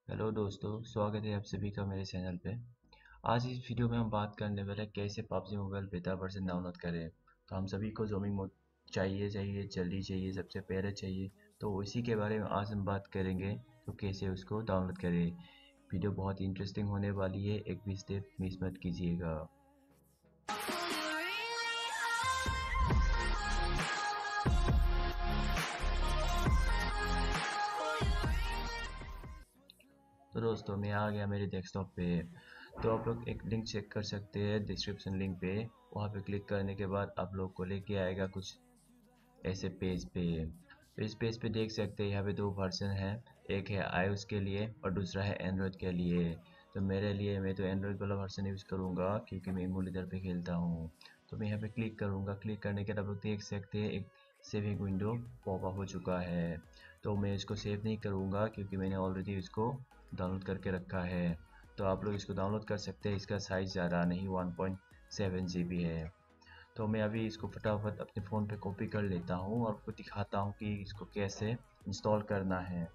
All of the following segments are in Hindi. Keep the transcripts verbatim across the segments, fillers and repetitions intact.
हेलो दोस्तों, स्वागत है आप सभी का मेरे चैनल पे। आज इस वीडियो में हम बात करने वाले हैं कैसे PUBG mobile beta version download करें। तो हम सभी को जोमिंग मोड चाहिए चाहिए जल्दी चाहिए, सबसे पहले चाहिए। तो इसी के बारे में आज हम बात करेंगे, तो कैसे उसको डाउनलोड करें। वीडियो बहुत इंटरेस्टिंग होने वाली है, एक भी स्टेप मिस मत कीजिएगा। तो दोस्तों, मैं आ गया मेरे डेस्कटॉप पे। तो आप लोग एक लिंक चेक कर सकते हैं डिस्क्रिप्शन लिंक पे। वहाँ पे क्लिक करने के बाद आप लोग को लेके आएगा कुछ ऐसे पेज पे। तो इस पेज पे देख सकते हैं यहाँ पे दो वर्जन है। एक है आईओएस के लिए और दूसरा है एंड्रॉयड के लिए। तो मेरे लिए मैं तो एंड्रॉयड वाला वर्जन यूज़ करूँगा क्योंकि मैं इमुलेटर पे खेलता हूँ। तो मैं यहाँ पे क्लिक करूँगा। क्लिक करने के बाद आप लोग देख सकते हैं एक सेविंग विंडो पॉपअप हो चुका है। तो मैं इसको सेव नहीं करूँगा क्योंकि मैंने ऑलरेडी इसको डाउनलोड करके रखा है। तो आप लोग इसको डाउनलोड कर सकते हैं। इसका साइज़ ज़्यादा नहीं, one point seven G B है। तो मैं अभी इसको फटाफट अपने फ़ोन पे कॉपी कर लेता हूँ और आपको दिखाता हूँ कि इसको कैसे इंस्टॉल करना है।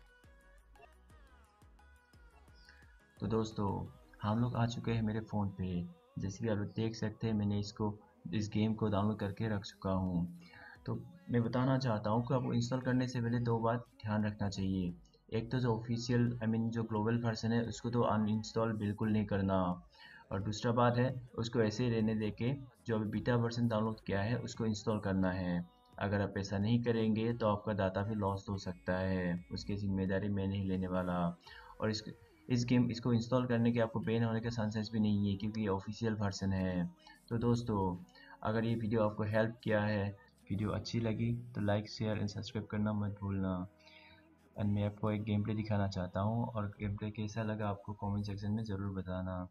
तो दोस्तों, हम लोग आ चुके हैं मेरे फ़ोन पे। जैसे कि आप लोग देख सकते हैं, मैंने इसको इस गेम को डाउनलोड करके रख चुका हूँ। तो मैं बताना चाहता हूँ कि आपको इंस्टॉल करने से पहले दो बात ध्यान रखना चाहिए। एक तो जो ऑफिशियल आई मीन जो ग्लोबल वर्जन है उसको तो अनइंस्टॉल बिल्कुल नहीं करना। और दूसरा बात है, उसको ऐसे ही रहने दे के जो अभी बीटा वर्जन डाउनलोड किया है उसको इंस्टॉल करना है। अगर आप ऐसा नहीं करेंगे तो आपका डाटा भी लॉस्ट हो सकता है, उसकी जिम्मेदारी मैं नहीं लेने वाला। और इस इस गेम इसको इंस्टॉल करने के आपको बैन होने का चांसेस भी नहीं है क्योंकि ये ऑफिशियल वर्जन है। तो दोस्तों, अगर ये वीडियो आपको हेल्प किया है, वीडियो अच्छी लगी तो लाइक शेयर एंड सब्सक्राइब करना मत भूलना। एंड मैं आपको एक गेम प्ले दिखाना चाहता हूँ और गेम प्ले कैसा लगा आपको कमेंट सेक्शन में ज़रूर बताना।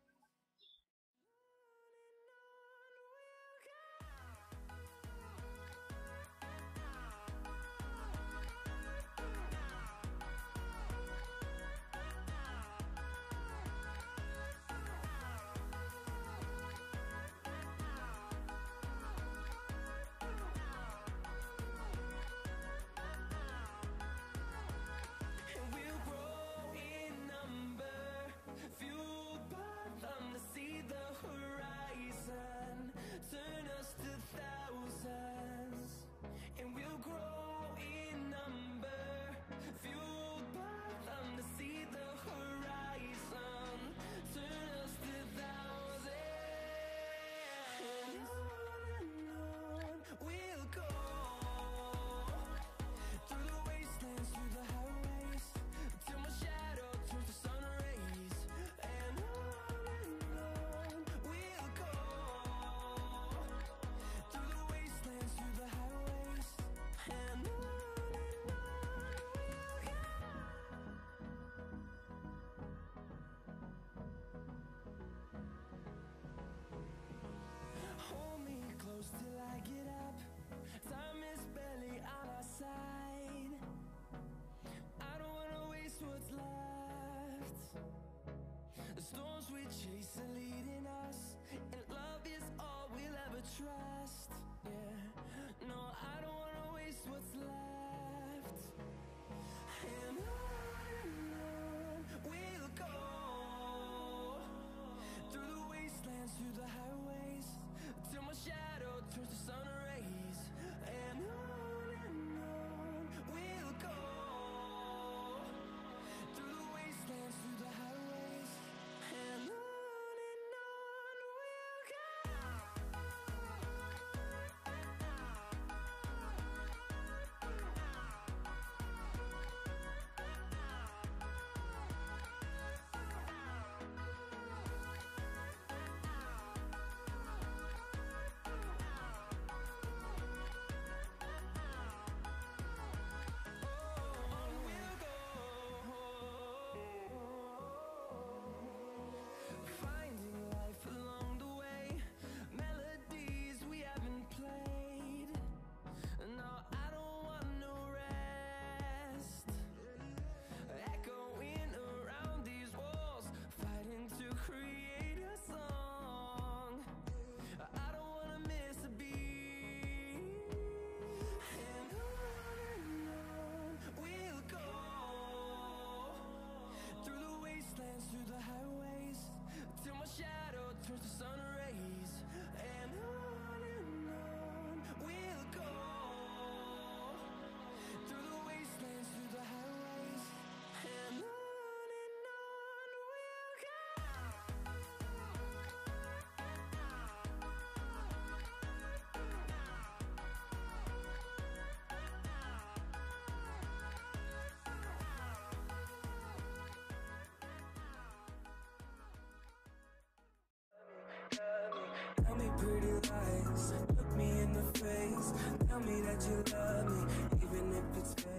And we'll grow in number, fueled by them to see the horizon, turn us to thousands. And we'll grow in number, fueled by them to see the horizon, turn us to thousands. And on and on we'll go, through the wastelands, through the highways, till my shadow turns to sun rays. And on and on we'll go, through the wastelands, through the highways. And on and on we'll go. Hold me close till I get up. Time is barely on our side. I don't wanna waste what's left. The storms we chase are leading us, and love is all we'll ever trust. Yeah, no, I don't wanna waste what's left. And on and on we'll go, through the wastelands, through the highways, till my shadow turns to sun rays. And on and on we'll go, through the wastelands, through the highways. And on and on we'll go. eyes, look me in the face, tell me that you love me, even if it's fake.